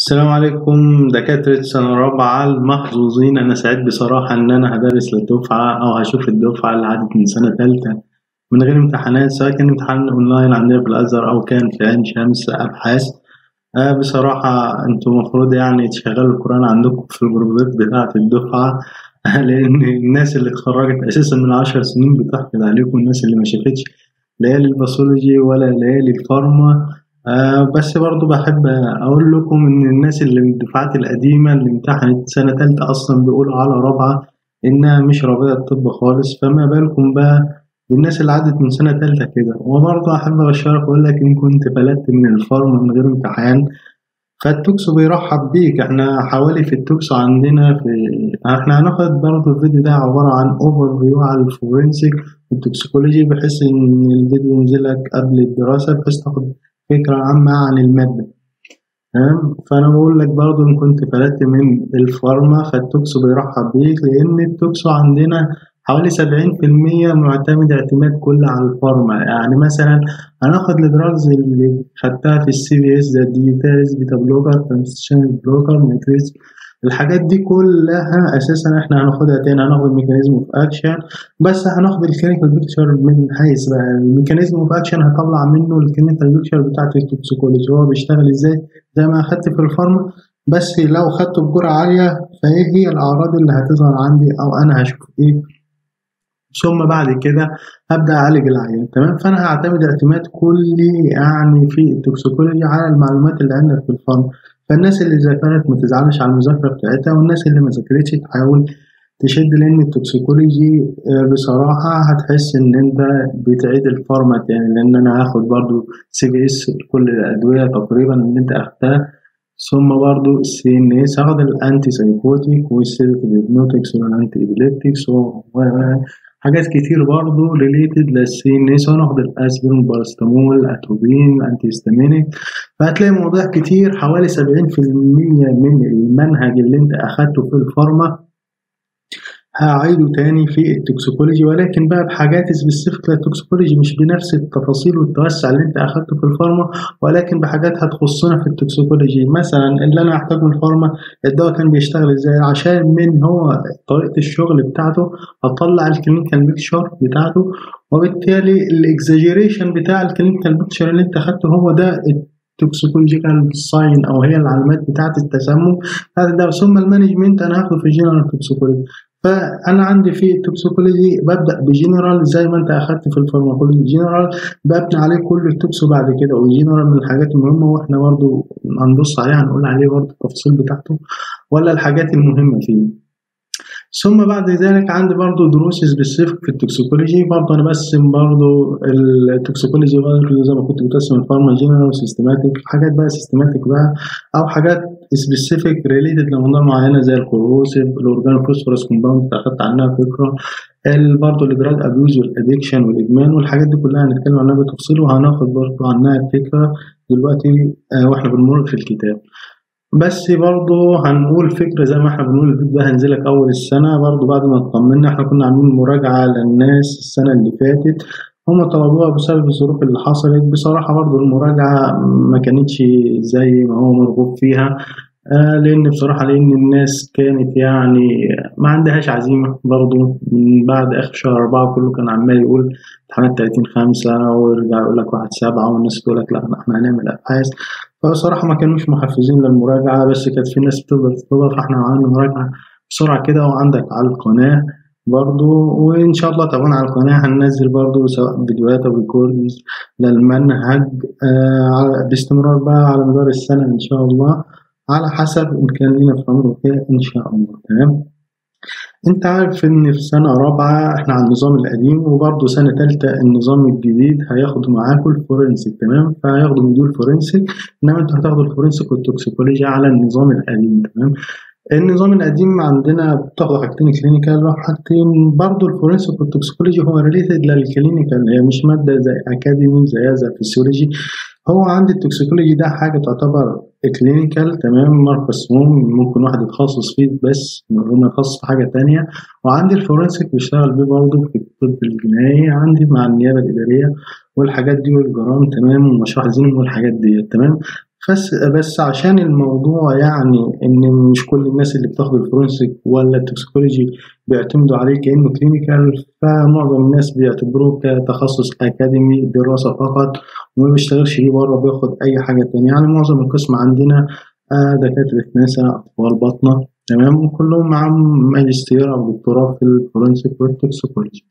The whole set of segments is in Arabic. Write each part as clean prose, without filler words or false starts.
السلام عليكم دكاترة سنة رابعة المحظوظين. أنا سعيد بصراحة إن أنا هدرس للدفعة أو هشوف الدفعة اللي عدت من سنة تالتة من غير امتحانات، سواء كان امتحان أونلاين عندنا في الأزهر أو كان في عين شمس أبحاث. بصراحة أنتوا المفروض يعني تشغلوا القرآن عندكم في الجروبات بتاعة الدفعة لأن الناس اللي اتخرجت أساسا من 10 سنين بتحقد عليكم، الناس اللي ما شافتش ليالي الباثولوجي ولا ليالي الفارما. بس برضو بحب أقول لكم إن الناس اللي من الدفعات القديمة اللي امتحنت سنة تالتة أصلا بيقولوا على رابعة إنها مش رابطة الطب خالص، فما بالكم بقى بالناس اللي عدت من سنة تالتة كده. وبرضه أحب أبشرك وأقول لك إن كنت فلتت من الفارما من غير امتحان فالتوكسو بيرحب بيك. احنا حوالي في التوكسو عندنا احنا هناخد برضه الفيديو ده عبارة عن اوفر فيو على الفورنسيك والتوكسيكولوجي، بحيث ان الفيديو ينزلك قبل الدراسة بحيث تاخد فكرة عامة عن المادة. تمام، فأنا بقول لك برضه إن كنت فلتت من الفارما فالتوكسو بيرحب بيك، لأن التوكسو عندنا حوالي 70% معتمد اعتماد كلي على الفارما. يعني مثلا هناخد الدراجز اللي خدتها في السي في اس زي الديجيتاليز بيتا بلوكر ترانسيشن بلوكر ماتريكس، الحاجات دي كلها اساسا احنا هناخدها تاني. هناخد ميكانيزم اوف اكشن، بس هناخد الكلينيكال بيكتشر من حيث بقى الميكانيزم اوف اكشن هطلع منه الكلينيكال بيكتشر بتاعت التوكسيكولوجي هو بيشتغل ازاي زي ما أخدت في الفارما، بس لو خدته بجرعة عالية فإيه هي الأعراض اللي هتظهر عندي أو أنا هشوف إيه، ثم بعد كده هبدأ أعالج العيان. تمام، فأنا هعتمد اعتماد كلي يعني في التوكسيكولوجي على المعلومات اللي عندك في الفارما. فالناس اللي ذاكرت ما تزعلش على المذاكرة بتاعتها، والناس اللي ما ذاكرتش تحاول تشد، لأن التوكسيكولوجي بصراحة هتحس إن أنت بتعيد الفارما تاني، لأن أنا هاخد برضو سي في اس كل الأدوية تقريبا اللي أنت أخدتها، ثم برضو السي إن إس هاخد الأنتي سايكوتيك والسيداتيف هيبنوتكس والأنتي إبيليبتكس وحاجات كتير برضو ريليتد للسي إن إس، وناخد الأسبرين البارستامول الأتروبين الأنتي هيستامينيك. فهتلاقي مواضيع كتير، حوالي 70% من المنهج اللي أنت أخدته في الفارما هاعيده تاني في التوكسيكولوجي، ولكن بقى بحاجات سبيسيفيك للتوكسيكولوجي، مش بنفس التفاصيل والتوسع اللي انت اخدته في الفارما، ولكن بحاجات هتخصنا في التوكسيكولوجي. مثلا اللي انا هحتاجه من الفارما الدواء كان بيشتغل ازاي، عشان من هو طريقة الشغل بتاعته هطلع الكلينيكال بيكتشر بتاعته، وبالتالي الاكزاجيريشن بتاع الكلينيكال بيكتشر اللي انت اخدته هو ده التوكسيكولوجيكال ساين او هي العلامات بتاعه التسمم بتاعت الدواء. ثم المانجمنت انا هاخده في الجنرال توكسيكولوجي. فانا عندي في التوكسيكولوجي ببدا بجنرال زي ما انت اخدت في الفارماكولوجي جنرال، ببني عليه كل التوكسو بعد كده، والجنرال من الحاجات المهمه واحنا برضو هنبص عليها هنقول عليه برضو التفاصيل بتاعته ولا الحاجات المهمه فيه. ثم بعد ذلك عندي برضو دروس سبيسيفيك في التوكسيكولوجي. برضو انا بقسم برضو التوكسيكولوجي برضو زي ما كنت بقسم الفارما جنرال وسيستماتيك، حاجات بقى سيستماتيك بقى او حاجات سبيسيفيك ريليتد لموضوع معينه زي الكوروسيف الاورجانو فوسفورس كومباوند اخدت عنها فكره، برضه الادراج ابيوز والادكشن والادمان والحاجات دي كلها هنتكلم عنها بالتفصيل، وهناخد برضه عنها فكره دلوقتي واحنا بنمر في الكتاب. بس برضه هنقول فكرة زي ما احنا بنقول الفيديو ده هنزلك أول السنة برضه بعد ما اطمنا. احنا كنا عاملين مراجعة للناس السنة اللي فاتت، هم طلبوها بسبب الظروف اللي حصلت. بصراحة برضه المراجعة ما كانتش زي ما هو مرغوب فيها، لأن بصراحة لأن الناس كانت يعني ما عندهاش عزيمة. برضه من بعد آخر شهر 4 كله كان عمال يقول امتحانات 30/5 ويرجع يقول لك 1/7، والناس تقول لك لا احنا هنعمل أبحاث. فبصراحة ما كانوش محفزين للمراجعة، بس كانت في ناس بتفضل تطلب، فاحنا عملنا مراجعة بسرعة كده وعندك على القناة برضو. وإن شاء الله طبعا على القناة هننزل برضو سواء فيديوهات أو ريكوردز للمنهج باستمرار بقى على مدار السنة إن شاء الله، على حسب إن كان لنا في عمره كده إن شاء الله. تمام، أنت عارف إن في سنة رابعة إحنا على النظام القديم، وبرضه سنة تالتة النظام الجديد هياخدوا معاكم الفورنسيك. تمام، فهياخدوا مديول فورنسيك، إنما أنتوا هتاخدوا الفورنسيك والتوكسيكولوجي على النظام القديم. تمام، النظام القديم عندنا بتاخدوا حاجتين كلينيكال وحاجتين برضه الفورنسيك والتوكسيكولوجي هو ريليتد للكلينيكال، هي مش مادة زي أكاديمي زي الفسيولوجي. هو عندي التوكسيكولوجي ده حاجة تعتبر كلينيكال، تمام، مركز ممكن واحد يتخصص فيه بس من غير ما يتخصص في حاجة تانية. وعندي الفورنسيك بيشتغل بيه برضه في الطب الجنائي عندي مع النيابة الإدارية والحاجات دي والجرائم، تمام، ومشروع الزنا والحاجات دي. تمام، بس عشان الموضوع يعني إن مش كل الناس اللي بتاخد الفورنسيك ولا التوكسيكولوجي بيعتمدوا عليه كأنه كلينيكال، فمعظم الناس بيعتبروه كتخصص أكاديمي دراسة فقط وما بيشتغلش بيه بره، بياخد أي حاجة تانية. يعني معظم القسم عندنا دكاترة نساء أطفال باطنة تمام، وكلهم معاهم ماجستير أو دكتوراه في الفورنسيك والتوكسيكولوجي،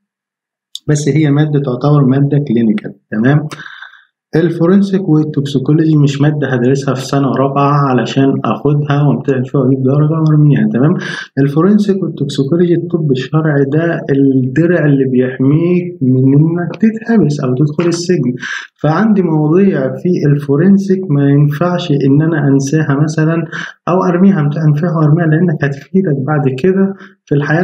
بس هي مادة تعتبر مادة كلينيكال تمام. الفورنسيك والتوكسيكولوجي مش مادة هدرسها في سنة رابعة علشان أخدها وامتحن فيها وأجيب درجة وأرميها تمام. الفورنسيك والتوكسيكولوجي الطب الشرعي ده الدرع اللي بيحميك من إنك تتحبس أو تدخل السجن. فعندي مواضيع في الفورنسيك ما ينفعش إن أنا أنساها مثلا أو أرميها، امتحن فيها وأرميها، لأنك هتفيدك بعد كده في الحياة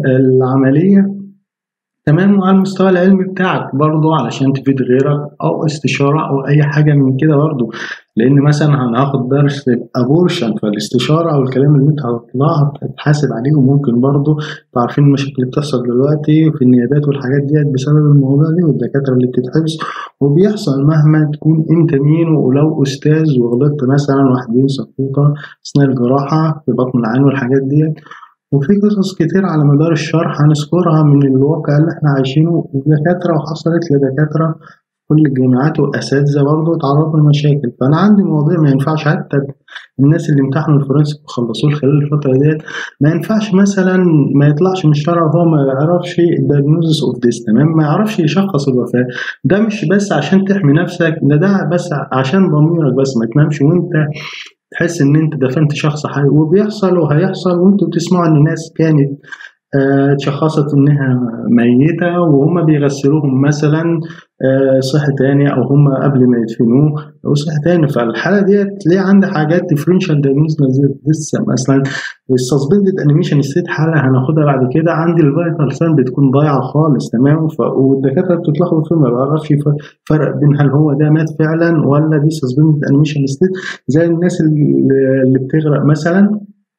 العملية تمام، وعلى المستوى العلمي بتاعك برضه علشان تفيد غيرك أو استشارة أو أي حاجة من كده برضه. لأن مثلا هناخد درس أبورشن، فالاستشارة أو الكلام اللي أنت هتطلعه هتتحاسب عليه، وممكن برضه عارفين المشاكل اللي بتحصل دلوقتي في النيابات والحاجات ديت بسبب الموضوع دي، والدكاترة اللي بتتحبس وبيحصل مهما تكون أنت مين. ولو أستاذ وغلطت مثلا واحدين سقوطة أثناء الجراحة في بطن العين والحاجات ديت، وفي قصص كتير على مدار الشرح هنذكرها من الواقع اللي احنا عايشينه، ودكاترة وحصلت لدكاترة كل الجامعات وأساتذة برضه اتعرضوا لمشاكل. فأنا عندي مواضيع ما ينفعش حتى الناس اللي امتحنوا الفورنسيك وخلصوه خلال الفترة ديت ما ينفعش مثلا ما يطلعش من الشرع وهو ما يعرفش الدايجنوزس اوف ديس تمام، ما يعرفش يشخص الوفاة. ده مش بس عشان تحمي نفسك، ده بس عشان ضميرك بس ما تنامش وانت تحس ان انت دفنت شخص حي. وبيحصل وهيحصل، وانتوا بتسمعوا ان ناس كانت اتشخصت انها ميتة وهم بيغسلوهم مثلا صحي تاني، او هم قبل ما يدفنوه او صحي تاني. فالحالة ديت ليه عندي حاجات ديفرنشال دايجنوز لسه مثلا السسبندد انيميشن ستيت، حالة هناخدها بعد كده. عندي الفيتال ساين بتكون ضايعة خالص تمام، والدكاترة بتتلخبط فيه ما بيعرفش فرق بين هل هو ده مات فعلا ولا دي سسبندد انيميشن ستيت، زي الناس اللي بتغرق مثلا،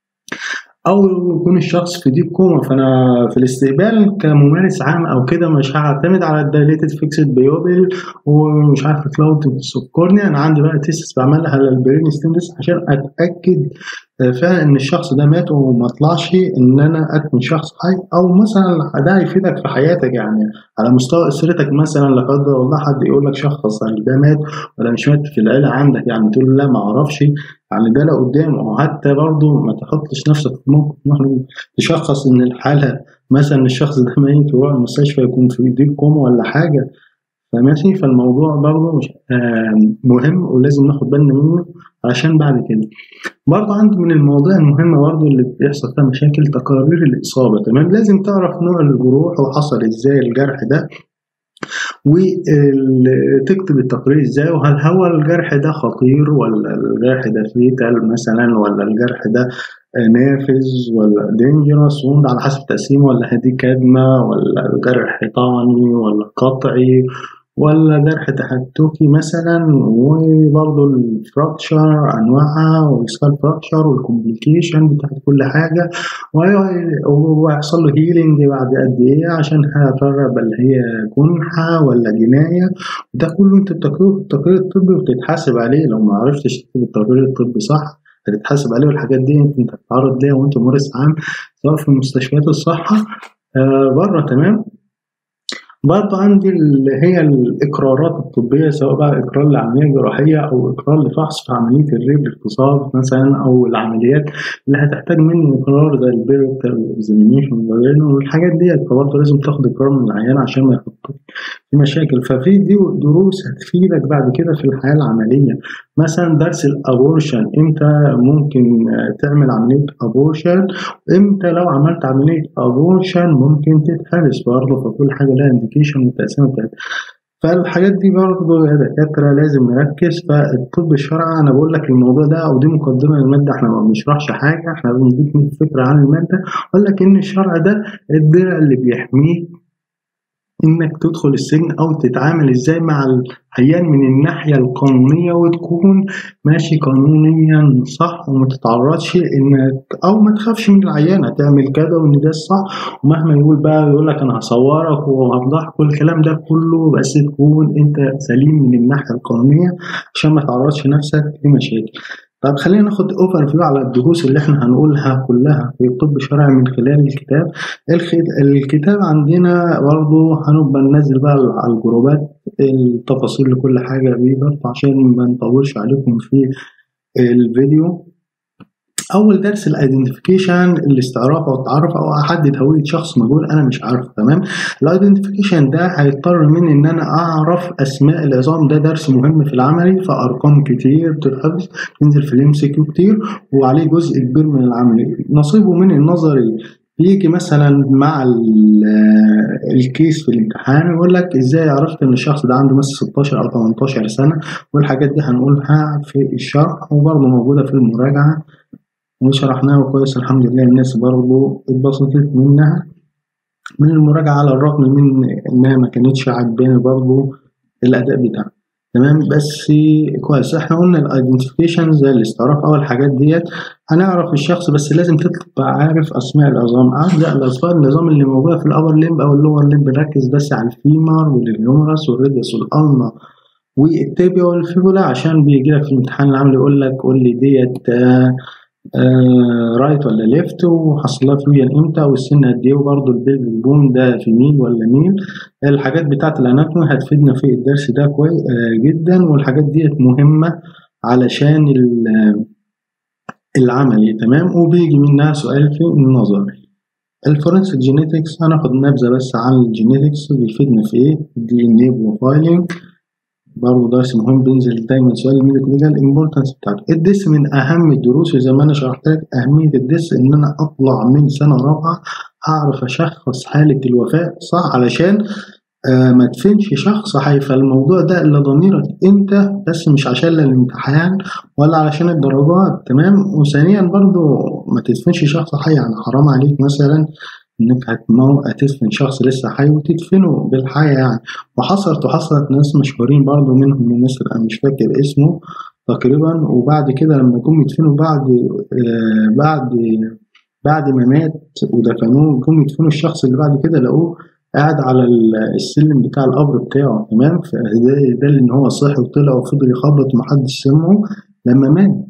او يكون الشخص في ديب كوما. فانا في الاستقبال كممارس عام او كده مش هعتمد على الدايليتد فيكسد بيوبل ومش عارف كلاود سكورني. انا عندي بقى تيسس بعملها على البرين ستيمس عشان اتاكد فعلا ان الشخص ده مات وما طلعش ان انا ادفن شخص حي، او مثلا ده هيفيدك في حياتك يعني على مستوى اسرتك مثلا. لا قدر الله حد يقول لك شخص هل ده مات ولا مش مات في العيله عندك، يعني تقول له لا ما اعرفش، يعني ده لو قدام. او حتى برضه ما تحطش نفسك في موقف محرج تشخص ان الحاله مثلا الشخص ده ميت ويروح المستشفى يكون في ديب كوما ولا حاجه فماشي. فالموضوع برضه مش مهم ولازم ناخد بالنا منه عشان بعد كده. برضه عندي من المواضيع المهمة برضه اللي بيحصل فيها مشاكل تقارير الإصابة تمام. لازم تعرف نوع الجروح وحصل إزاي الجرح ده، وتكتب التقرير إزاي، وهل هو الجرح ده خطير ولا الجرح ده فيتال مثلا ولا الجرح ده نافذ ولا دينجرس ووند على حسب تقسيمه، ولا هدي كدمة ولا الجرح طعني ولا قطعي ولا جرح تحتكي مثلا. وبرضه الفراكشر انواعها والسكال فراكشر والكومبليكيشن بتاعت كل حاجه، ويحصل له هيلينج بعد قد ايه عشان هتفرق اللي هي جنحه ولا جنايه. ده كله انت بتكتبه في التقرير الطبي وبتتحاسب عليه. لو ما عرفتش تكتب التقرير الطبي صح هتتحاسب عليه، والحاجات دي انت بتتعرض ليها وانت ممارس عام سواء في مستشفيات الصحه بره تمام. برضه عندي اللي هي الإقرارات الطبية، سواء بقى إقرار لعملية جراحية أو إقرار لفحص في عملية الريب الاغتصاب مثلا، أو العمليات اللي هتحتاج مني إقرار زي البيريتال إكزامينيشن والحاجات ديت. فبرضه لازم تاخد إقرار من العيان عشان ما يحطك في مشاكل. ففي دي دروس هتفيدك بعد كده في الحياة العملية. مثلا درس الأبورشن، إمتى ممكن تعمل عملية أبورشن، إمتى لو عملت عملية أبورشن ممكن تتحبس برضه. فكل حاجة لها انديكيشن والتقسيمة بتاعتها. فالحاجات دي برضه يا دكاترة لازم نركز. فالطب الشرعي أنا بقول لك الموضوع ده أو دي مقدمة للمادة، إحنا ما بنشرحش حاجة، إحنا بنديك فكرة عن المادة. أقول لك إن الشرع ده الدرع اللي بيحميك انك تدخل السجن او تتعامل ازاي مع العيان من الناحية القانونية، وتكون ماشي قانونيا صح، وما تتعرضش انك او ما تخافش من العيان هتعمل كذا وان ده الصح، ومهما يقول بقى يقول لك انا هصورك وهفضحك والكلام ده كله، بس تكون انت سليم من الناحية القانونية عشان ما تعرضش نفسك لمشاكل. طب خلينا ناخد اوفر فيو على الدروس اللي احنا هنقولها كلها في الطب الشرعي من خلال الكتاب. الكتاب عندنا برضه هنبقى ننزل بقى على الجروبات التفاصيل لكل حاجة بيه برضه عشان ما نطولش عليكم في الفيديو. أول درس الايدنتيفيكيشن، الاستعراف أو التعرف أو أحدد هوية شخص مجهول أنا مش عارفه. تمام، الايدنتيفيكيشن ده هيضطر مني إن أنا أعرف أسماء العظام، ده درس مهم في العملي، فأرقام كتير بتتحفظ تنزل في الام سي كيو كتير وعليه جزء كبير من العملي. نصيبه من النظري يجي مثلا مع الكيس في الامتحان يقول لك ازاي عرفت ان الشخص ده عنده مثلا 16 او 18 سنة، والحاجات دي هنقولها في الشرح وبرضه موجودة في المراجعة وشرحناها كويس الحمد لله. الناس برضه اتبسطت منها من المراجعة على الرغم من انها ما كانتش عجباني برضه الاداء بتاعها. تمام، بس كويس. احنا قلنا الايدنتيفيكيشن زي الاستعراف او الحاجات ديت هنعرف الشخص، بس لازم تبقى عارف اسماء العظام. ابدا الاسماء العظام اللي موجوده في الابر ليمب او اللور ليمب، ركز بس على الفيمر والهيومرس والريديوس والالنا والتيبيا والفيبولا، عشان بيجي لك في الامتحان العملي يقول لك قول لي ديت رايت ولا ليفت، وحصل لها فيوجن امتى، والسن قد ايه، وبرضه البيلفيك بون ده في ميل ولا ميل. الحاجات بتاعت الاناتومي هتفيدنا في الدرس ده كويس جدا، والحاجات ديت مهمة علشان العملي. تمام، وبيجي منها سؤال في النظري. الفورنسيك جينيتكس هناخد نبذة بس عن الجينيتكس بيفيدنا في ايه. دي ان ايه بروفايلنج برضه درس مهم بينزل دايما سؤال الميديكال الامبورتنس بتاعته. الدس من اهم الدروس، وزي ما انا شرحت لك اهميه الدس ان انا اطلع من سنه رابعه اعرف اشخص حاله الوفاه صح، علشان ما تدفنش شخص حي. فالموضوع ده الا ضميرك انت بس، مش عشان الامتحان ولا علشان الدرجات. تمام، وثانيا برضه ما تدفنش شخص حي، يعني حرام عليك مثلا انك هتدفن شخص لسه حي وتدفنه بالحياة يعني. وحصلت ناس مشهورين برضو منهم مثل انا مش فاكر اسمه تقريبا، وبعد كده لما جم يدفنوا بعد ما مات ودفنوه، جم يدفنوا الشخص اللي بعد كده لقوه قاعد على السلم بتاع القبر بتاعه. تمام، فده ان هو صحي وطلع وفضل يخبط ومحدش سمعه لما مات.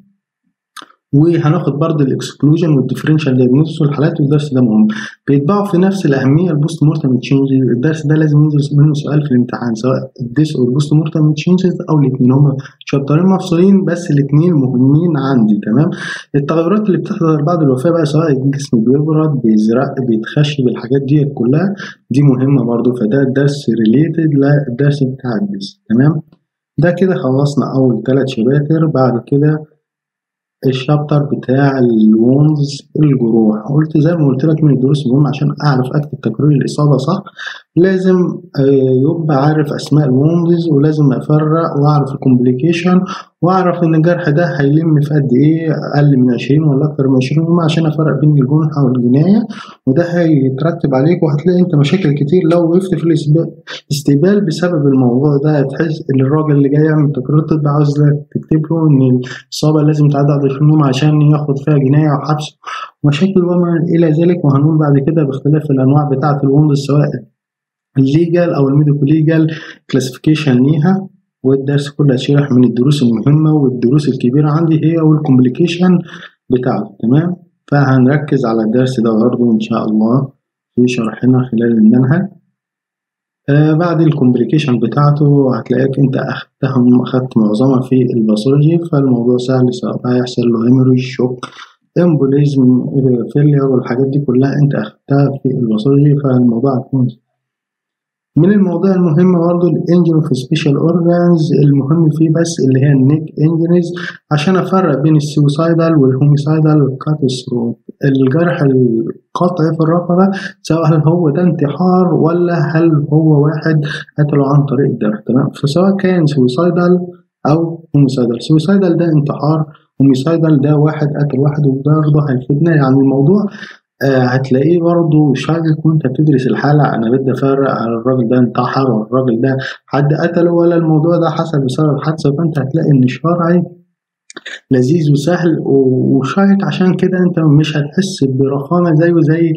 وهناخد برضه الاكسكلوجن والديفرنشال دايجنوستس والحالات، والدرس ده مهم. بيتباعوا في نفس الاهميه البوست مورتم تشينجز، الدرس ده لازم ينزل منه سؤال في الامتحان سواء الديس او البوست مورتم تشينجز او الاثنين، هما شابترين مفصولين بس الاثنين مهمين عندي. تمام، التغيرات اللي بتحصل بعد الوفاه بقى سواء الجسم بيبرد بيزرق بيتخشب، الحاجات دي كلها دي مهمه برضه، فده الدرس ريليتد للدرس بتاع الديس. تمام، ده كده خلصنا اول 3 شباتر. بعد كده الشابتر بتاع الوونز الجروح، قلت زي ما قلت لك من الدروس المهمة عشان أعرف أكتب تقرير الإصابة صح، لازم يبقى عارف أسماء الوونز، ولازم أفرق وأعرف الكومبليكيشن، وأعرف إن الجرح ده هيلم في قد إيه، أقل من 20 ولا أكتر من 20 يوم، عشان أفرق بين الجنحة والجناية، وده هيترتب عليك. وهتلاقي أنت مشاكل كتير لو وقفت في الاستقبال بسبب الموضوع ده. تحس إن الراجل اللي جاي يعمل تقرير طبي عاوز تكتب له إن الإصابة لازم تعدي على 20 يوم عشان ياخد فيها جناية أو حبس مشاكل وما إلى ذلك. وهنقول بعد كده باختلاف الأنواع بتاعة الوندز سواء الليجال أو الميديكو ليجال كلاسيفيكيشن ليها. والدرس كله هيشرح من الدروس المهمة والدروس الكبيرة عندي هي والكومبليكيشن بتاعته. تمام، فهنركز على الدرس ده برضه إن شاء الله في شرحنا خلال المنهج. بعد الكومبليكيشن بتاعته هتلاقيك انت اخدت معظمها في الباثولوجي، فالموضوع سهل، سواء هيحصل له هيموريج، شوك، امبوليزم، فيلير، والحاجات دي كلها انت اخدتها في الباثولوجي، فالموضوع هيكون من المواضيع المهمة برضه الانجري في سبيشال اورجانز. المهم فيه بس اللي هي النيك انجريز، عشان افرق بين السوسايدال والهوميسايدال والكاتستروف. الجرح القطعي في الرقبة سواء هل هو ده انتحار ولا هل هو واحد قتله عن طريق الجرح. تمام، فسواء كان سوسايدال او هوميسايدال، سوسايدال ده انتحار، هوميسايدال ده واحد قتل واحد، وبرضه هيفيدنا يعني الموضوع هتلاقيه برضه شاكك وانت بتدرس الحالة. انا بدي افرق على الراجل ده انتحر ولا الراجل ده حد قتله ولا الموضوع ده حصل بسبب حادثة، فانت هتلاقي ان الشرعي لذيذ وسهل وشيق. عشان كده انت مش هتحس برخامة زيه زي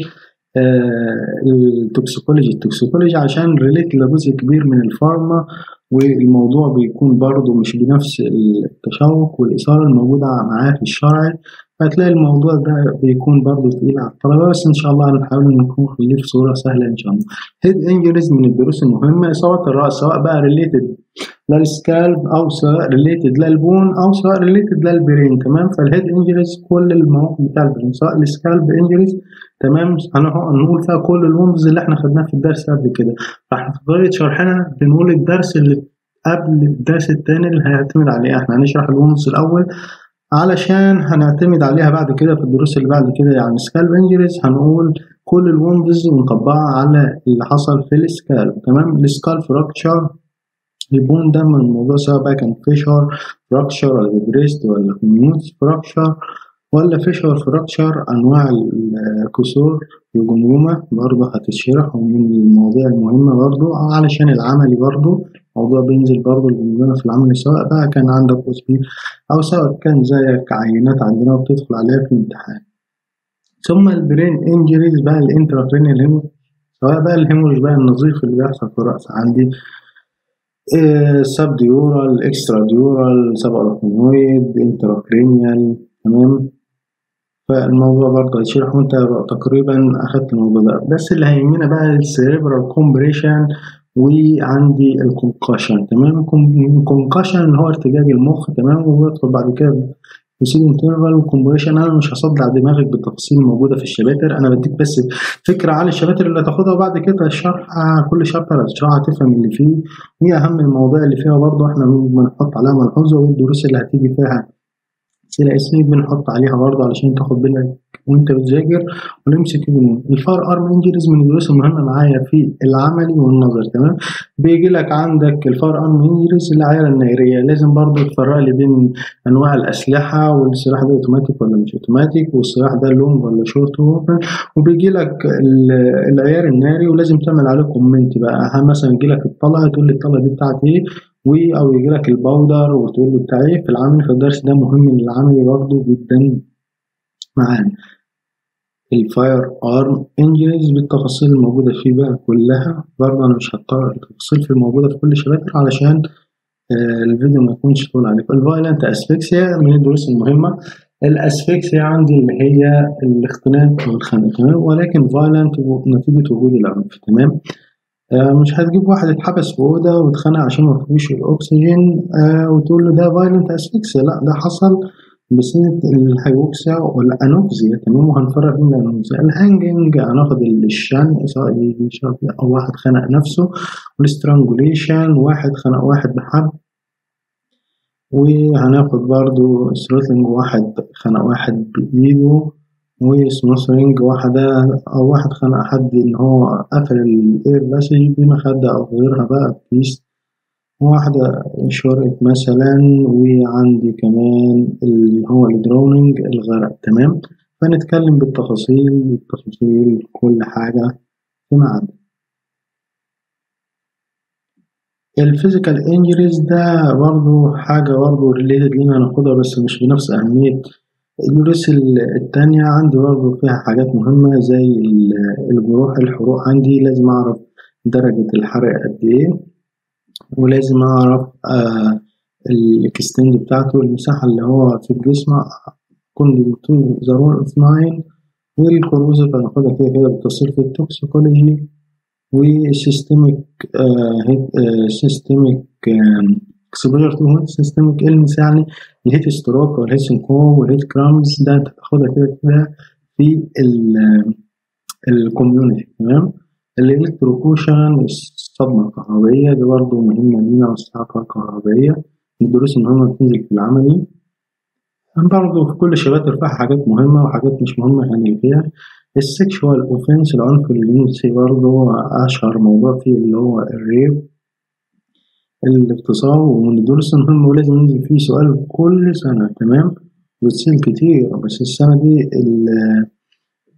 التوكسيكولوجي عشان ريليت لجزء كبير من الفارما، والموضوع بيكون برضه مش بنفس التشوق والإثارة الموجودة معاه في الشرعي. فهتلاقي الموضوع ده بيكون برضه تقيل على الطلبة، بس إن شاء الله هنحاول نكون نخليه في صورة سهلة إن شاء الله. هيد انجريز من الدروس المهمة، إصابة الرأس سواء بقى ريليتد للسكالب او سواء ريليتد للبون او سواء ريليتد للبرين. تمام. فالهيد انجريز كل المواقف بتاع البرين، سواء السكالب انجريز تمام هنقول فيها كل الوندز اللي احنا خدناها في الدرس قبل كده. فاحنا في طريقه شرحنا بنقول الدرس اللي قبل الدرس التاني اللي هيعتمد عليه. احنا هنشرح الوندز الاول علشان هنعتمد عليها بعد كده في الدروس اللي بعد كده. يعني سكالب انجريز هنقول كل الوندز ونطبقها على اللي حصل في السكالب. تمام. السكالب فراكتشر البون ده من الموضوع، سواء بقى كان فيشر فراكشر ولا بريست ولا كوميونيتي فراكشر ولا فيشر فراكشر. أنواع الكسور الجمجمة برضه هتتشرح، ومن المواضيع المهمة برضه علشان العملي برضه موضوع بينزل برضه الجمجمة في العمل، سواء بقى كان عندك أسبوع أو سواء كان زيك عينات عندنا وبتدخل عليها في الامتحان. ثم البرين انجريز بقى الانتراكرينيال هيموريج، سواء بقى الهيموريج بقى النظيف اللي بيحصل في الرأس عندي سب ديورال اكسترا ديورال سب اركنويد انتراكرينيال. تمام. فالموضوع برضه هيشرح وانت تقريبا اخدت الموضوع ده، بس اللي هيهمنا بقى السيريبرال كومبريشن وعندي الكونكشن. تمام. الكونكشن اللي هو ارتجاج المخ. تمام. وبيدخل بعد كده بيصير انترفال وكومبريشن. انا مش هصدع دماغك بالتفاصيل الموجوده في الشباتر، انا بديك بس فكره عن الشباتر اللي هتاخدها، وبعد كده الشرح كل شابتر هتشرحها تفهم اللي فيه، وهي اهم المواضيع اللي فيها برضه احنا بنحط عليها ملحوظه، والدروس اللي هتيجي فيها أسئلة اسمك بنحط عليها برضه علشان تاخد بالك وانت بتذاكر. ونمسك الفار ارم انجريز من الدروس المهمة معايا في العملي والنظر. تمام. بيجي لك عندك الفار ارم انجريز العيارة النارية، لازم برضه تفرق لي بين انواع الاسلحة، والسلاح ده اوتوماتيك ولا مش اوتوماتيك، والسلاح ده لونج ولا شورت ووبن. وبيجي لك العيار الناري ولازم تعمل عليه كومنت بقى. مثلا يجي لك الطلقة تقول لي الطلقة دي بتاعت ايه، او يجي لك الباودر وتقول له بتاع ايه في العمل. فالدرس ده مهم للعملي برضه جدا معانا. الفاير ارم انجريز بالتفاصيل الموجوده فيه بقى كلها، برضه انا مش هضطر التفاصيل في موجوده في كل شباتر علشان الفيديو ما يكونش طول عليكم. الفايلنت اسفكسيا من الدروس المهمه. الاسفكسيا عندي اللي هي الاختناق والخنق. تمام. ولكن فايلنت نتيجه وجود العنف. تمام. مش هتجيب واحد اتحبس في أوضة واتخانق عشان مفيهوش الأكسجين وتقول له ده فايلنت أسفكسيا. لا، ده حصل بسبب الهيوكسيا ولا أنوكسيا. تمام. وهنفرق بين الأنوكسيا. الهانجنج هناخد الشن سواء أو واحد خنق نفسه، والسترانجوليشن واحد خنق واحد بحبل، وهناخد برضو ثروتلينج واحد خنق واحد بإيده، وسموثرينج واحدة أو واحد خنق حد إن هو قفل الإير باسج بمخدة أو غيرها بقى بكيس، واحدة شرقت مثلا. وعندي كمان اللي هو الدرونينج الغرق. تمام. فنتكلم بالتفاصيل كل حاجة في ميعاد. الفيزيكال انجريز ده برضو حاجة برضو ريليتد لينا هناخدها بس مش بنفس أهمية الدروس التانية. عندي برضه فيها حاجات مهمة زي الجروح الحروق. عندي لازم أعرف درجة الحرق قد إيه، ولازم أعرف الإكستند بتاعته المساحة اللي هو في الجسم كل ضروري اوف 9. والكروزة هناخدها كده كده بالتفصيل في التوكسيكولوجي. وسيستميك سيستميك اكسبوجر تو هيت سيستميك إلمس، يعني الهيت ستروك والهيت سينكوم والهيت كرامز ده انت هتاخدها كده كده في الكوميونتي. تمام. الالكتروكوشن الصدمة الكهربائية دي برضه مهمة لينا، والصعقة الكهربائية الدروس المهمة بتنزل في العملي. برضه في كل شباتر فيها حاجات مهمة وحاجات مش مهمة يعني فيها. السكشوال اوفنس العنف الجنسي برضه أشهر موضوع فيه اللي هو الريب الاغتصاب، ومن الدروس المهمة ولازم ينزل فيه سؤال كل سنة. تمام. بتصير كتير بس السنة دي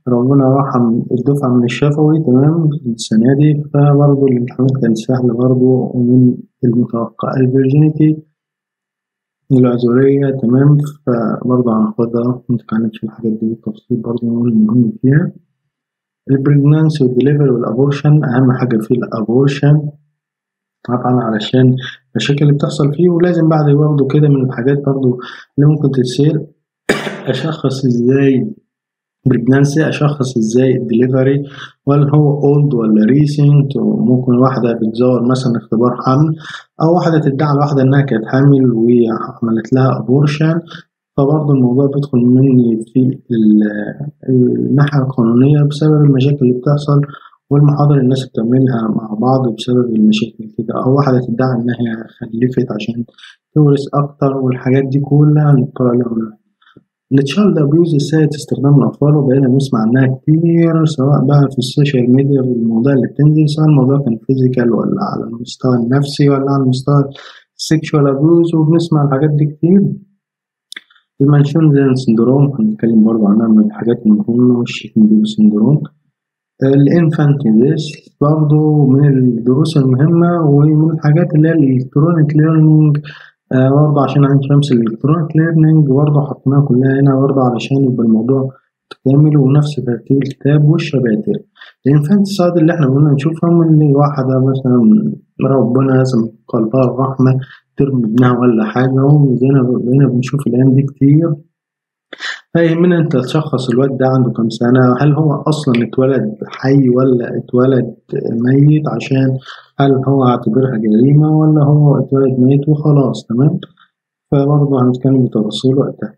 ربنا رحم الدفعة من الشفوي تمام السنة دي، فبرضه الامتحانات كانت سهلة برضه، ومن المتوقع الفيرجينيتي العذرية تمام، فبرضه هناخدها نتكلم في الحاجات دي بالتفصيل برضه مهم فيها. البريجنانسي والدليفري والأبورشن، أهم حاجة في الأبورشن طبعا علشان المشاكل اللي بتحصل فيه، ولازم بعد برضه كده من الحاجات برضه اللي ممكن تتسأل أشخص إزاي بريجنانسي، أشخص إزاي الدليفري، ولا هو أولد ولا ريسنت، وممكن واحدة بتزور مثلا اختبار حمل، أو واحدة تدعي على واحدة إنها كانت حامل وعملت لها أبورشن. فبرضه الموضوع بيدخل مني في الناحية القانونية بسبب المشاكل اللي بتحصل، والمحاضر الناس بتعملها مع بعض بسبب المشاكل كده، أو واحدة تدعي إنها خلفت عشان تورث أكتر، والحاجات دي كلها نضطر لها. التشايلد أبيوز إساءة استخدام الأطفال، وبقينا نسمع عنها كتير سواء بقى في السوشيال ميديا بالموضوع اللي بتنزل، سواء الموضوع كان فيزيكال ولا على المستوى النفسي ولا على المستوى السيكشوال أبيوز، وبنسمع الحاجات دي كتير. المانشونزن سندروم هنتكلم برضه عنها من الحاجات المهمة، والشيكن سندروم. الانفانت ديس برضه من الدروس المهمة، ومن الحاجات اللي هي الالكترونيك ليرنينج برضه عشان عين شمس الالكترونيك ليرنينج برضه حطيناها كلها هنا برضه علشان يبقى الموضوع كامل ونفس ترتيب الكتاب والشباتر. الانفانت سايد اللي احنا قلنا نشوفها من اللي واحدة مثلا ربنا يسم قلبها الرحمة ترمي ابنها ولا حاجة، وزينا بقينا بنشوف الأيام دي كتير. فيهمنا أنت تشخص الواد ده عنده كام سنة، هل هو أصلا اتولد حي ولا اتولد ميت، عشان هل هو اعتبرها جريمة ولا هو اتولد ميت وخلاص تمام. فبرضه هنتكلم بتفاصيل وقتها.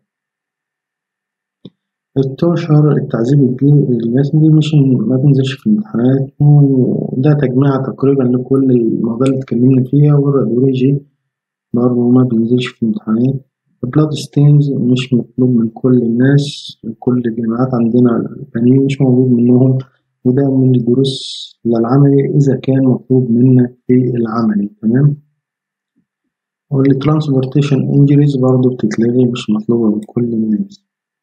التورشر التعذيب الجسدي مش ما بينزلش في الامتحانات، وده تجميع تقريبا لكل المواضيع اللي اتكلمنا فيها، والراديولوجي برضه ما بينزلش في الامتحانات. البلاد ستينز مش مطلوب من كل الناس، كل الجامعات عندنا البنين مش موجود منهم، وده من الدروس للعملي إذا كان مطلوب منك في العملي تمام. والترانسبورتيشن انجريز برضه بتتلغي، مش مطلوبة من كل الناس.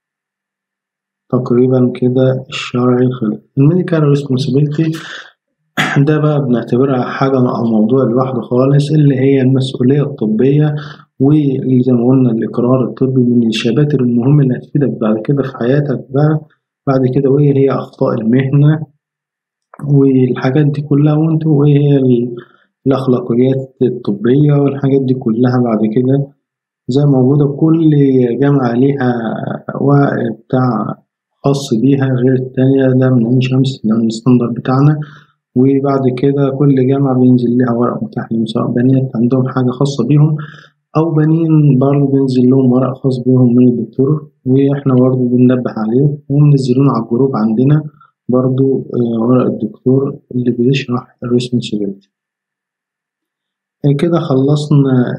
تقريبا كده الشرعي خلص. الميديكال ريسبونسبيلتي ده بقى بنعتبرها حاجة أو موضوع لوحده خالص، اللي هي المسؤولية الطبية، واللي زي ما قلنا الإقرار الطبي من الشباتر المهمة اللي هتفيدك بعد كده في حياتك بقى بعد كده، وإيه هي أخطاء المهنة والحاجات دي كلها، وإنتوا وإيه هي الأخلاقيات الطبية والحاجات دي كلها بعد كده زي موجودة. كل جامعة ليها بتاع خاص بيها غير التانية، ده من عين شمس ده من الستاندر بتاعنا. وبعد كده كل جامعة بينزل لها ورق متاح لهم، سواء بنات عندهم حاجة خاصة بيهم أو بنين برضه بينزل لهم ورق خاص بيهم من الدكتور، وإحنا برضه بننبه عليه ومنزلونه على الجروب عندنا برضه ورق الدكتور اللي بيشرح الريسبونسبيلتي. كده خلصنا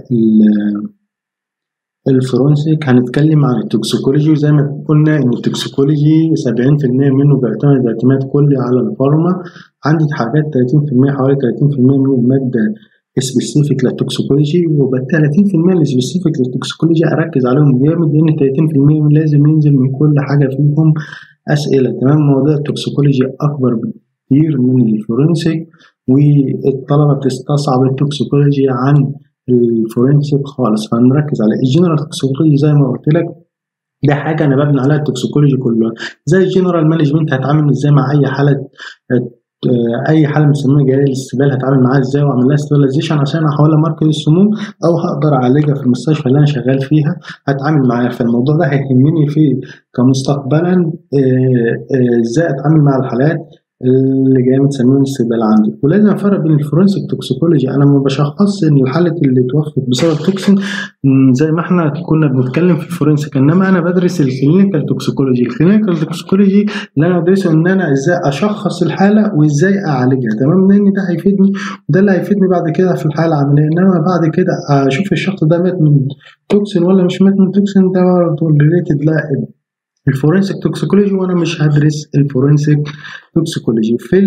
الفورنسيك. هنتكلم عن التوكسيكولوجي، وزي ما قلنا ان التوكسيكولوجي 70% منه بيعتمد اعتماد كلي على الفارما. عندي حاجات 30% حوالي 30% من المادة سبيسيفيك للتوكسيكولوجي، وبقى 30% السبيسيفيك للتوكسيكولوجي اركز عليهم جامد، لان 30% لازم ينزل من كل حاجة فيهم اسئلة تمام. موضوع التوكسيكولوجي اكبر بكتير من الفورنسيك، والطلبة بتستصعب التوكسيكولوجي عن الفورنسيك خالص، فهنركز على الجنرال توكسيكولوجي. زي ما قلت لك ده حاجه انا ببني عليها التوكسيكولوجي كلها، زي الجنرال مانجمنت هتعامل ازاي مع اي حاله، اي حاله مسميه جايه للاستقبال هتعامل معاها ازاي، واعمل لها ستيرلايزيشن عشان احولها مركز السموم، او هقدر اعالجها في المستشفى اللي انا شغال فيها هتعامل معاها. فالموضوع ده هيهمني فيه كمستقبلا ازاي اتعامل مع الحالات اللي جايه متسميه الاستقبال عندي. ولازم افرق بين الفورنسيك توكسيكولوجي، انا ما بشخصش ان الحاله اللي توفت بسبب توكسين زي ما احنا كنا بنتكلم في الفورنسيك، انما انا بدرس الكلينيكال توكسيكولوجي. الكلينيكال توكسيكولوجي اللي انا بدرسه ان انا ازاي اشخص الحاله وازاي اعالجها تمام، لان ده هيفيدني وده اللي هيفيدني بعد كده في الحاله العمليه. انما بعد كده اشوف الشخص ده مات من توكسين ولا مش مات من توكسين، ده برضه ريليتد لا الفورنسيك توكسيكولوجي، وانا مش هدرس الفورنسيك توكسيكولوجي. في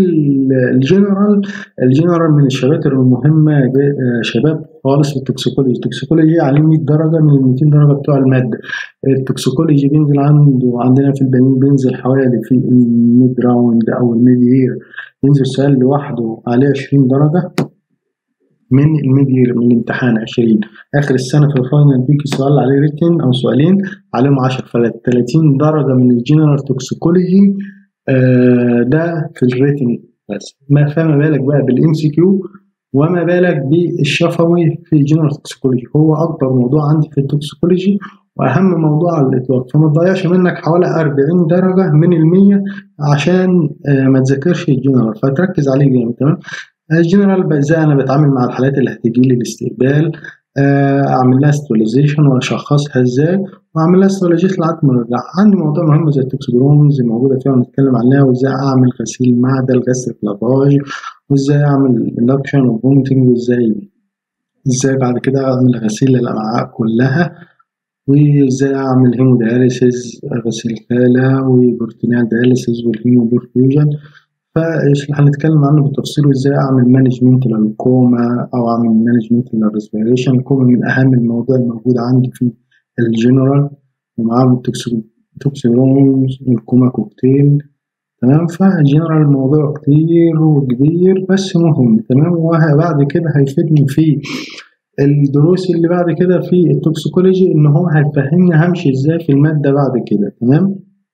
الجنرال من الشباتر المهمه شباب خالص في التوكسيكولوجي. التوكسيكولوجي عليه 100 درجه من ال 200 درجه بتوع الماده. التوكسيكولوجي بينزل عندنا في البنين بينزل حوالي في الميد راوند او الميد يير ينزل سؤال لوحده عليه 20 درجه من الميد يير من الامتحان 20. اخر السنه في الفاينل بيجي سؤال عليه ريتن او سؤالين عليهم 10، ف 30 درجه من الجنرال توكسيكولوجي ده في الريتن بس. فما بالك بقى بالام سي كيو، وما بالك بالشفوي في الجنرال توكسيكولوجي. هو اكبر موضوع عندي في التوكسيكولوجي واهم موضوع على الاطلاق، فما تضيعش منك حوالي 40 درجه من ال100 عشان ما تذاكرش الجنرال، فتركز عليه جامد. تمام. الجنرال ازاي انا بتعامل مع الحالات اللي هتجي لي الاستقبال، اعمل لها ستيرلايزيشن واشخصها ازاي، واعمل لها ستيرلايزيشن لحد ما ارجع. عندي موضوع مهم زي التوكسيدرومز موجوده فيها ونتكلم عنها، وازاي اعمل غسيل معده الغسل لافاج، وازاي اعمل اندكشن وفوميتنج، ازاي بعد كده اعمل غسيل للامعاء كلها، وازاي اعمل هيمودياليسيس غسيل خالة وبروتينال دياليسيس والهيموبرفيوجن. فهنتكلم عنه بالتفصيل، وازاي اعمل مانجمنت للكوما او اعمل مانجمنت للريسبيريشن. الكوما من اهم المواضيع الموجوده عندي في الجنرال، ومعاهم التوكسيدرومز والكوما كوكتيل. تمام. فالجنرال الموضوع كتير وكبير بس مهم. تمام. وبعد كده هيفيدني في الدروس اللي بعد كده في التوكسيكولوجي ان هو هيفهمني همشي ازاي في الماده بعد كده. تمام.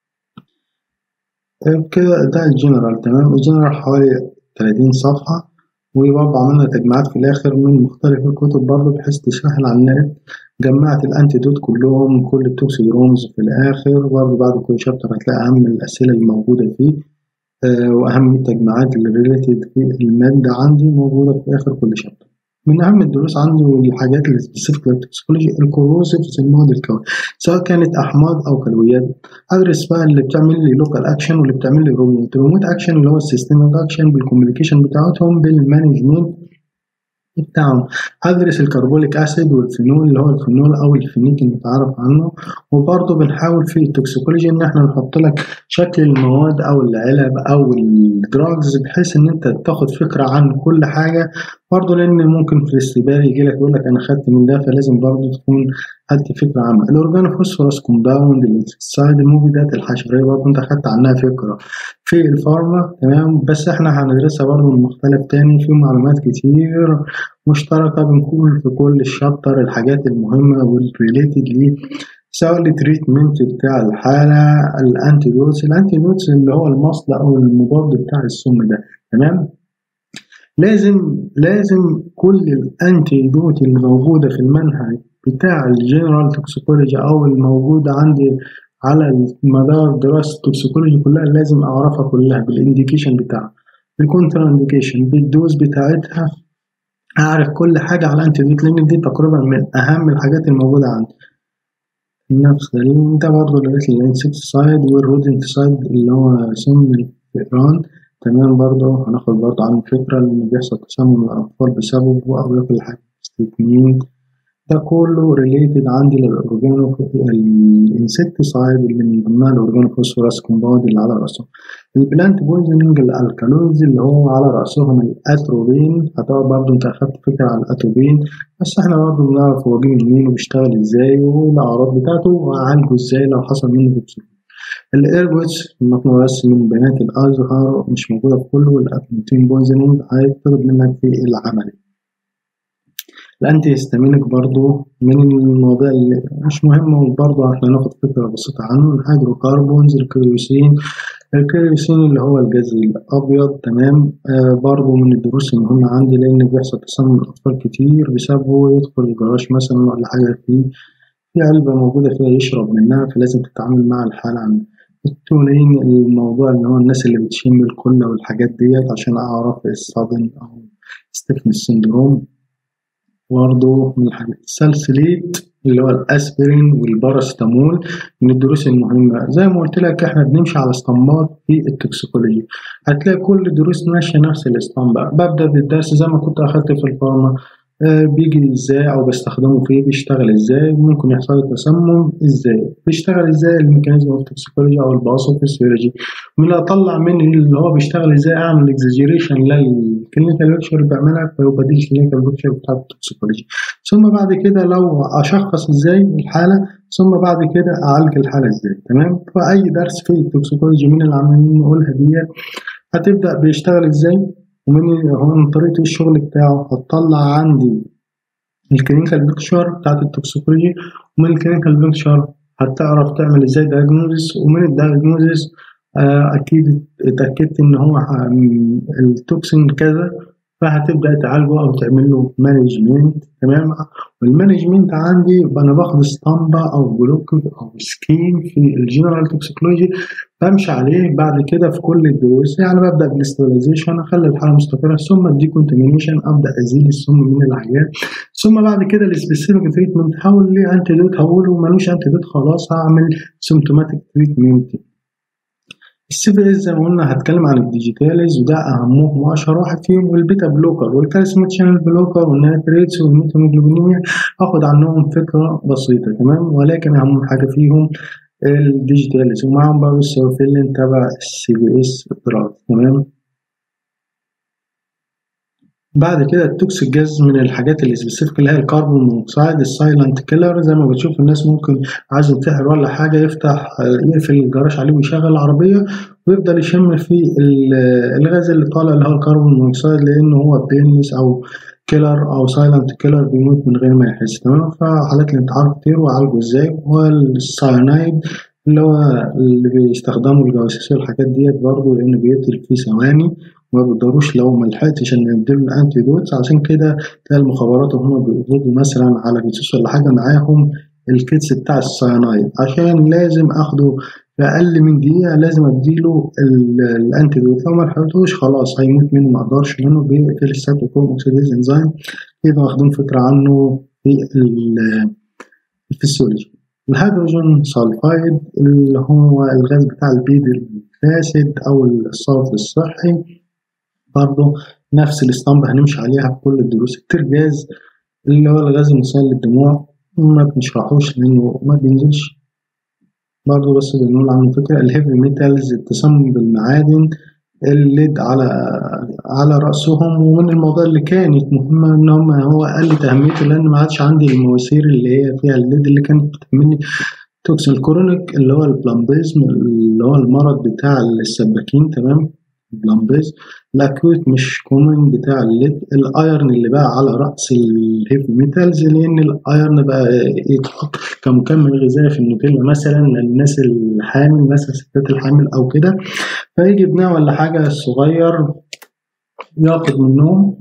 كده ده الجنرال. تمام. الجنرال حوالي 30 صفحة، وبرضه عملنا تجميعات في الآخر من مختلف الكتب برضه بحيث تسهل على النت. جمعت الأنتيدوت كلهم، كل التوكسيدرومز في الآخر، برضه بعد كل شابتر هتلاقي أهم الأسئلة الموجودة فيه وأهم التجميعات اللي ريليتد في المادة عندي موجودة في آخر كل شابتر. من أهم الدروس عندي والحاجات اللي سبيسيفيك للتوكسيكولوجي الكوروسيفز، المواد الكوي سواء كانت أحماض أو كلويات. أدرس بقى اللي بتعمل لي لوكال أكشن واللي بتعمل لي روموت أكشن، اللي هو السيستميك أكشن بالكوميونيكيشن بتاعتهم بالمانجمنت بتاعهم. هدرس الكربوليك اسيد والفينول اللي هو الفينول او الفينيك المتعارف عنه. وبرضه بنحاول في التوكسيكولوجي ان احنا نحط لك شكل المواد او العلب او الدراجز بحيث ان انت تاخد فكره عن كل حاجه، برضه لان ممكن في الاستقبال يجي لك يقول لك انا خدت من ده، فلازم برضه تكون خدت فكره عامه. الاورجانوفوسفورس كومباوند، الانسكتسايد، المبيدات الحشريه برضه انت خدت عنها فكره في الفارما. تمام. بس احنا هندرسها برضه من مختلف تاني، في معلومات كتير مشتركة بنكون في كل الشابتر الحاجات المهمة والريليتد ليه، سواء التريتمنت بتاع الحالة، الانتيدوتس اللي هو المصل أو المضاد بتاع السم ده. تمام. لازم كل الانتيدوت اللي موجودة في المنهج بتاع الجنرال توكسيكولوجي أو الموجودة عندي على مدار دراسة التوكسيكولوجي كلها لازم أعرفها كلها بالانديكيشن بتاعها، بالكونترا انديكيشن، بالدوز بتاعتها. أعرف كل حاجة على الأنتيدوت لأن دي تقريبا من أهم الحاجات الموجودة عندي. نفس ده برضه الانسكتسايد والرودنتسايد اللي هو سم الفئران. تمام. برضه هناخد برضه عن فكرة إن بيحصل تسمم الأطفال بسببه أو ياكل حاجة ستيكمين. ده كله ريليتد عندي الانسكتسايد اللي من ضمنها الاورجانوفوسفورس كومباوند اللي على راسهم. البلانت بويزنينج الالكالويدز اللي هو على راسهم الاتروبين. هتقعد برضه انت اخدت فكره عن الاتروبين، بس احنا برضه بنعرف هو جه منين وبيشتغل ازاي والاعراض بتاعته وعالجه ازاي لو حصل منه توكسين. الايربوتس مطلوب بس من بيانات الازهر مش موجوده في كله، والاتروبين بويزنينج هيطلب منك في العملي. الانتي هيستامينك برضو من المواضيع اللي مش مهمة، وبرضو احنا ناخد فكرة بسيطة عنه. الهيدروكربونز، الكيروسين اللي هو الجاز الأبيض. تمام. برضو من الدروس المهمة عندي لأن بيحصل تسمم الأطفال كتير بسببه، يدخل الجراج مثلا ولا حاجة في علبة موجودة فيها يشرب منها، فلازم تتعامل مع الحالة عنه. التونين، الموضوع اللي هو الناس اللي بتشم الكلى والحاجات ديت عشان أعرف الصدن أو ستيفنس سندروم. برضه من الحاجات السلسليت اللي هو الاسبرين والباراستامول من الدروس المهمة. زي ما قلت لك احنا بنمشي على اسطمبات في التوكسيكولوجي، هتلاقي كل الدروس ماشية نفس الاسطمبة. ببدأ بالدرس زي ما كنت أخدت في الفارما، بيجي ازاي او بستخدمه فيه، بيشتغل ازاي، ممكن يحصل له تسمم ازاي، بيشتغل ازاي الميكانيزم اوف توكسيكولوجي او الباثوفيسيولوجي، من اطلع من اللي هو بيشتغل ازاي اعمل اكزاجيريشن للكلينيكال بيكتشر اللي بعملها، فيبقى دي الكلينيكال بيكتشر بتاع التوكسيكولوجي. ثم بعد كده لو اشخص ازاي الحاله، ثم بعد كده اعالج الحاله ازاي. تمام. فاي درس في التوكسيكولوجي من اللي عمالين نقولها دي هتبدا بيشتغل ازاي، ومن طريقه الشغل بتاعه هتطلع عندي الكلينيكال بيكتشر بتاعت التوكسيكولوجي، ومن الكلينيكال بيكتشر هتعرف تعمل ازاي دايجنوزيس، ومن الدايجنوزيس اكيد اتاكدت ان هو التوكسين كذا، فهتبدا تعالجه او تعمل له مانجمنت. تمام. والمانجمنت عندي يبقى انا باخد اسطمبه او بلوك او سكيم في الجنرال توكسيكولوجي بمشي عليه بعد كده في كل الدروس. يعني ببدا بالاستابلايزيشن، اخلي الحاله مستقره، ثم الديكونتامينيشن، ابدا ازيل السم من العيان، ثم بعد كده السبيسيفيك تريتمنت، هقول ليه انتيدوت، هقوله ملوش انتيدوت خلاص هعمل سيمتوماتيك تريتمنت. السي في اس زي ما قلنا هتكلم عن الديجيتاليز وده اهمهم واشهر واحد فيهم، والبيتا بلوكر والكالسيوم شانل بلوكر والنيتريتس والميثاموجلوبينيميا، هاخد عنهم فكره بسيطه. تمام. ولكن اهم حاجه فيهم الديجيتاليز، ومعاهم بقى السيروفيلين تبع السي بي اس دراج. تمام. بعد كده التوكسيك جاز من الحاجات اللي سبيسيفيك اللي هي الكربون مونوكسيد السايلنت كيلر. زي ما بتشوف الناس ممكن عايز ينتحر ولا حاجه يفتح يقفل الجراج عليه ويشغل العربيه ويفضل يشم في الغاز اللي طالع اللي هو الكربون مونوكسيد، لانه هو بينلس او كيلر او سايلنت كيلر، بيموت من غير ما يحس. تمام. فحالات الانتحار كتير، وعالجه ازاي؟ والساينايد اللي هو اللي بيستخدموا الجواسيس والحاجات ديت برضه، لانه بيقتل في ثواني، ما بيقدروش لو ما لحقتش ان يديله الانتي دوتس. عشان كده تلاقي المخابرات وهم بيقبضوا مثلا على جاسوس ولا حاجه معاهم الكيتس بتاع السيانايد، عشان لازم اخده في اقل من دقيقه، لازم اديله الانتي دوت. لو ما لحقتوش خلاص هيموت منه، ما اقدرش منه، بيقتل السيتوكروم اوكسيديز انزيم. كده واخدين فكره عنه في الفسيولوجي. الهيدروجين سلفايد اللي هو الغاز بتاع البيض الفاسد او الصرف الصحي، برضه نفس الاسطمبة هنمشي عليها في كل الدروس. الترجاز اللي هو الغاز المسيل للدموع، ما بنشرحوش لأنه ما بينزلش برضه، بس بنقول عنه فكرة. الهيفي ميتالز التسمم بالمعادن، الليد على رأسهم. ومن الموضوع اللي كانت مهمة إن هو قلت أهميته، لأن ما عادش عندي المواسير اللي هي فيها الليد اللي كانت بتهمني. توكسين الكورونيك اللي هو البلامبيزم اللي هو المرض بتاع السباكين. تمام. بلامبيز. الاكيوت مش كومن بتاع الليد. الايرن اللي بقى على راس الهيفي ميتالز، لان الايرن بقى يتحط كمكمل غذائي في النوتيلا مثلا الناس الحامل، مثلا ستات الحامل او كده، فيجي ابنها ولا حاجه صغير ياخد منهم،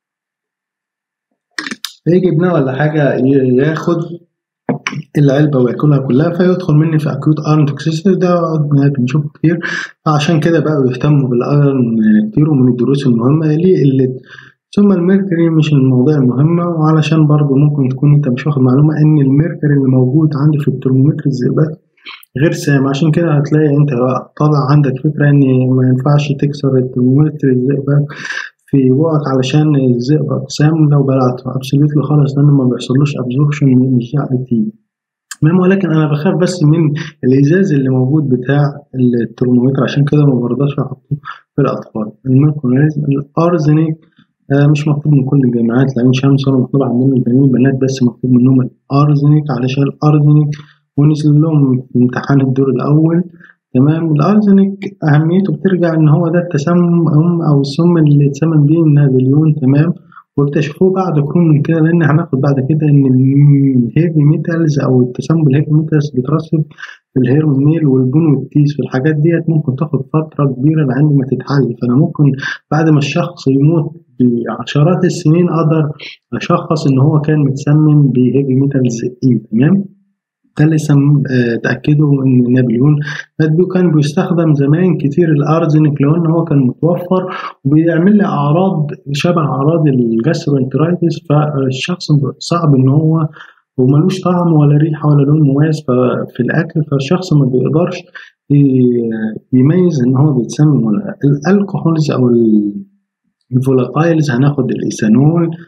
فيجي ابنها ولا حاجه ياخد العلبة وياكلها كلها، فيدخل مني في أكيوت أيرون توكسيسيتي. ده بنشوفه كتير، فعشان كده بقوا يهتموا بالأيرون كتير، ومن الدروس المهمة ليه اللي. ثم الميركوري مش من المواضيع المهمة، وعلشان برضه ممكن تكون أنت مش واخد معلومة إن الميركوري اللي موجود عندي في الترمومتر الزئبق غير سام. عشان كده هتلاقي أنت طالع عندك فكرة إن ما ينفعش تكسر الترمومتر الزئبق في بوقك علشان الزئبق سام لو بلعته ابسوليوتلي خالص، لأنه ما بيحصلوش أبزوربشن من الجي تي. تمام. ولكن انا بخاف بس من الازاز اللي موجود بتاع الترمومتر، عشان كده ما برضاش احطه في الاطفال. الميركوريزم الارزنيك مش مطلوب من كل الجامعات، لعين شمس ولا مطلوب عندنا البنين البنات بس مطلوب منهم الارزنيك، علشان الارزنيك ونزل لهم في امتحان الدور الاول. تمام. الارزنيك اهميته بترجع ان هو ده التسمم او السم اللي اتسمم بيه نابليون. تمام. واكتشفوه بعد كون من كده، لان هناخد بعد كده ان الهيفي ميتالز او التسمم بالهيفي ميتالز بيترسب في الهير والنيل والبون والتيس، والحاجات ديت ممكن تاخد فتره كبيره لعند ما تتحل. فانا ممكن بعد ما الشخص يموت بعشرات السنين اقدر اشخص ان هو كان متسمم بهيفي ميتالز ايه. تمام. ده اللي تأكدوا إن نابليون كان بيستخدم زمان كتير الأرزنك، لأن هو كان متوفر وبيعمل لي أعراض شبه أعراض الجاستروانترايتس، فالشخص صعب إن هو وملوش طعم ولا ريحة ولا لون مميز في الأكل، فالشخص ما بيقدرش يميز إن هو بيتسمم ولا لا. الألكوهولز أو الفولاتايلز هناخد الإيثانول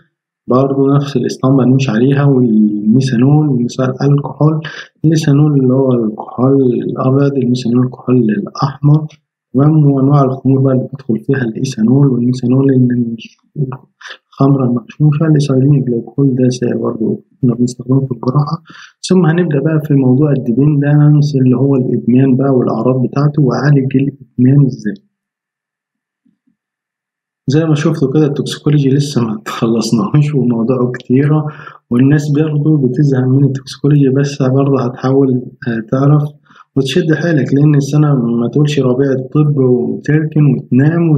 برضه نفس الاسطمبة نمشي عليها، والميثانول ومثال الكحول. الميثانول اللي هو الكحول الأبيض، الميثانول الكحول الأحمر، تمام. وأنواع الخمور بقى اللي بتدخل فيها الإيثانول والميثانول، الخمرة المغشوشة، الإيثايلين جلايكول ده سائل برضه كنا بنستخدمه في الجراحة. ثم هنبدأ بقى في موضوع الديبندنس اللي هو الإدمان بقى والأعراض بتاعته، وأعالج الإدمان إزاي. زي ما شفتوا كده التوكسيكولوجي لسه ما تخلصناهوش وموضوعه كتيرة، والناس برضه بتزهق من التوكسيكولوجي، بس برضه هتحاول تعرف وتشد حيلك، لأن السنة ما تقولش ربيع الطب وتركن وتنام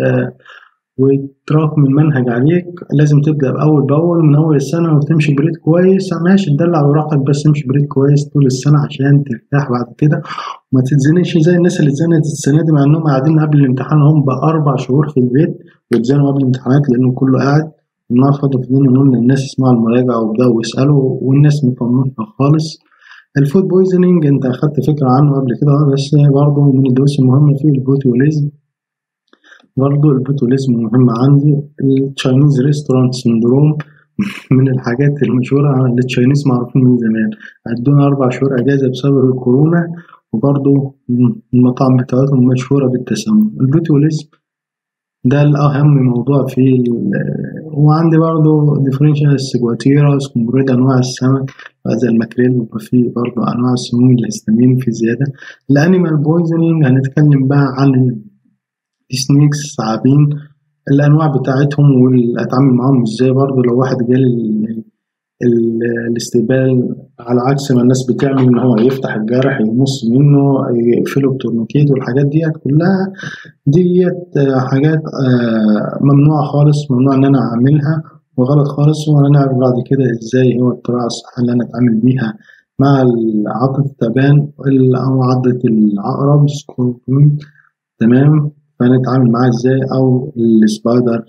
وتراكم المنهج عليك. لازم تبدأ بأول بأول من أول السنة وتمشي بريد كويس. ماشي تدلع وراحتك بس امشي بريد كويس طول السنة عشان ترتاح بعد كده، وما تتزنقش زي الناس اللي اتزنقت السنة دي، مع إنهم قاعدين قبل الامتحان هم بأربع شهور في البيت واتزنقوا قبل الامتحانات لأنه كله قاعد. النهار فاضل فينا نقول للناس اسمعوا المراجعة وابدأوا واسألوا، والناس مطمنة خالص. الفود بويزنينج انت اخدت فكرة عنه قبل كده، بس برضه من الدروس المهمة فيه البوتوليزم. برضه البوتوليزم مهم عندي. التشاينيز ريستورانت سندروم من الحاجات المشهورة، التشاينيز معروفين من زمان، ادونا 4 شهور اجازة بسبب الكورونا، وبرضه المطاعم بتاعتهم مشهورة بالتسمم. البوتوليزم ده الأهم موضوع فيه. وعندي برضه ديفرنشال سيجواتيرا سكومبريد أنواع السمك زي الماكريل، ويبقى فيه برضه أنواع السموم الهستامين في زيادة. الأنيمال بويزنينج هنتكلم بقى عن السنيكس ثعابين، الأنواع بتاعتهم والأتعامل معاهم إزاي. برضه لو واحد جالي الاستقبال على عكس ما الناس بتعمل إن هو يفتح الجرح يمص منه يقفله بتورنيكيت والحاجات ديت كلها، ديت حاجات ممنوعة خالص، ممنوع إن أنا أعملها وغلط خالص. وأنا نعرف بعد كده إزاي هو الطريقة الصح اللي أنا أتعامل بيها مع عضة التعبان أو عضة العقرب سكوربيون، تمام. فنتعامل معاه إزاي، أو السبايدر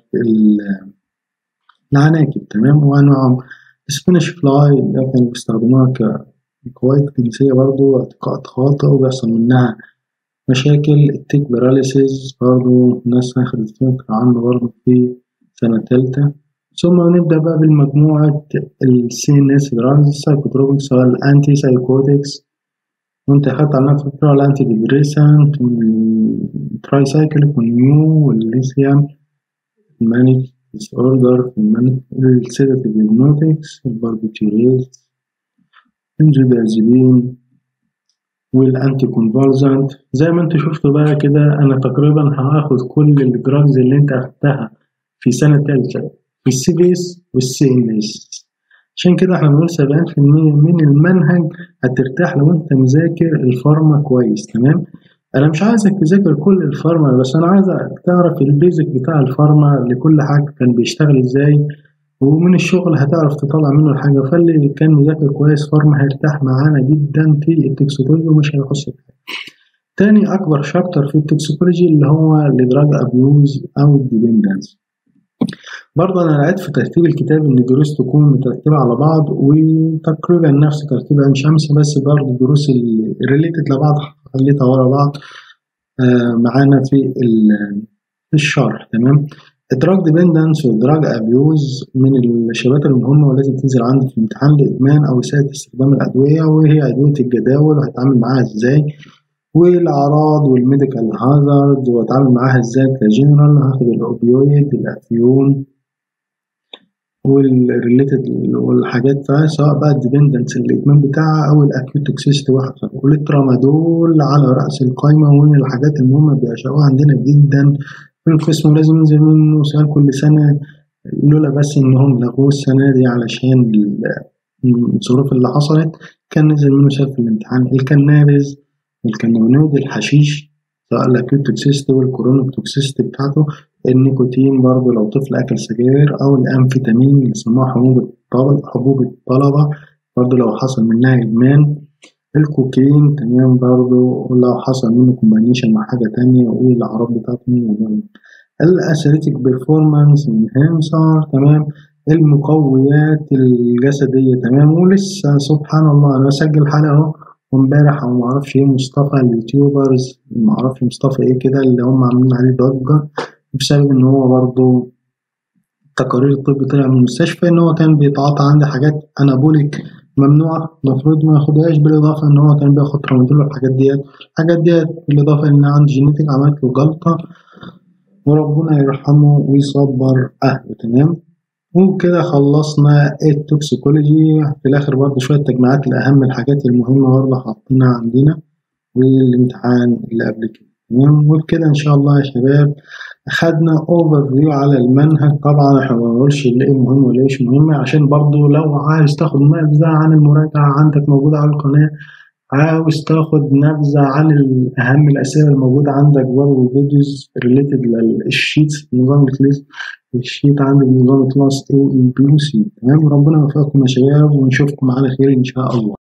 العناكب، تمام. وأنواعهم سبينش فلاي ده كانوا بيستخدموها كقواعد جنسية برضه، اعتقاد خاطئ وبيحصل منها مشاكل. التيك باراليسيس برضه الناس أخدت فكرة عنه برضه في سنة تالتة. ثم نبدأ بقى بالمجموعة CNS دراجز السايكوتروبكس سواء الأنتي سايكوتكس، وأنت أخدت عنها فكرة الأنتي ديبريسنت والتراي سايكليك والنيو والليثيوم، المانيك ديس أوردر، السيداتيف هيبنوتكس، الباربيتوريز، البنزودازيبين والانتي كونفالزنت. زي ما انت شفتوا بقى كده انا تقريبا هاخد كل الدراجز اللي انت اخدتها في سنة تالتة في السي بي اس والسي ان اس. عشان كده احنا بنقول 70% من المنهج هترتاح لو انت مذاكر الفارما كويس، تمام. انا مش عايزك تذاكر كل الفارما، بس انا عايزك تعرف البيزك بتاع الفارما لكل حاجة كان بيشتغل ازاي، ومن الشغل هتعرف تطلع منه الحاجة. فاللي كان مذاكر كويس فارما هيرتاح معانا جدا في التوكسيكولوجي ومش هيخش في حاجة. تاني أكبر شابتر في التوكسيكولوجي اللي هو الدراج أبيوز أو الديبندنس. برضه أنا لقيت في ترتيب الكتاب إن الدروس تكون مترتبة على بعض وتقريبا نفس ترتيب عين شمس، بس برضه الدروس الريليتد لبعض خليتها ورا بعض معانا في الشرح، تمام. الدراج ديبندنس والدراج ابيوز من الشباتر المهمة ولازم تنزل عندي في امتحان الإدمان أو إساءة استخدام الأدوية، وهي أدوية الجداول وهتعامل معاها إزاي، والأعراض والميديكال هازارد وهتعامل معاها إزاي كجنرال. هاخد الأوبيويد الأفيون والريليتد والحاجات فيها، سواء بقى الديبندنس الإدمان بتاعها أو الأكيوت توكسيستي واحد، والترامادول على رأس القايمة. ومن الحاجات المهمة بيشوفوها عندنا جدا في القسم لازم ينزل منه سؤال كل سنة، لولا بس إنهم لغوه السنة دي علشان الظروف اللي حصلت كان نزل منه سؤال في الامتحان. الكنابز والكانابينويد الحشيش سواء الأكيوت توكسيستي والكرونيك توكسيستي بتاعته. النيكوتين برضه لو طفل أكل سجاير، أو الأمفيتامين اللي بيسموها حبوب الطلبة برضه لو حصل منها إدمان. الكوكين تمام برضه لو حصل منه كومبانيشن مع حاجة تانية، والأعراض بتاعته. الأثليتيك بيرفورمانس انهانسر، تمام. المقويات الجسدية، تمام. ولسه سبحان الله أنا بسجل حلقة أهو، وامبارح أو معرفش إيه مصطفى اليوتيوبرز معرفش مصطفى إيه كده اللي هم عاملين عليه ضجة بسبب إن هو برضه تقارير الطب طلع من المستشفى إن هو كان بيتعاطى عندي حاجات أنابوليك ممنوعة، المفروض ما ياخدهاش، بالإضافة إن هو كان بياخد ترامادول الحاجات ديت بالإضافة إن عندي جينيتك عملت له جلطة، وربنا يرحمه ويصبر أهله. تمام. وكده خلصنا التوكسيكولوجي. في الآخر برضه شوية تجميعات لأهم الحاجات المهمة برضه حاطينها عندنا، والامتحان اللي قبل كده. تمام. وبكده إن شاء الله يا شباب أخدنا أوفر فيو على المنهج. طبعا إحنا منقولش اللي إيه مهم ولا إيش مهم، عشان برضه لو عايز تاخد نبذة عن المراجعة عندك موجودة على القناة، عاوز تاخد نبذة عن أهم الأسئلة الموجودة عندك برضه فيديوز ريليتد للشيتس نظام الكليس، الشيت عندك نظام كلاس A و B و C. تمام. وربنا يوفقكم يا شباب ونشوفكم على خير إن شاء الله.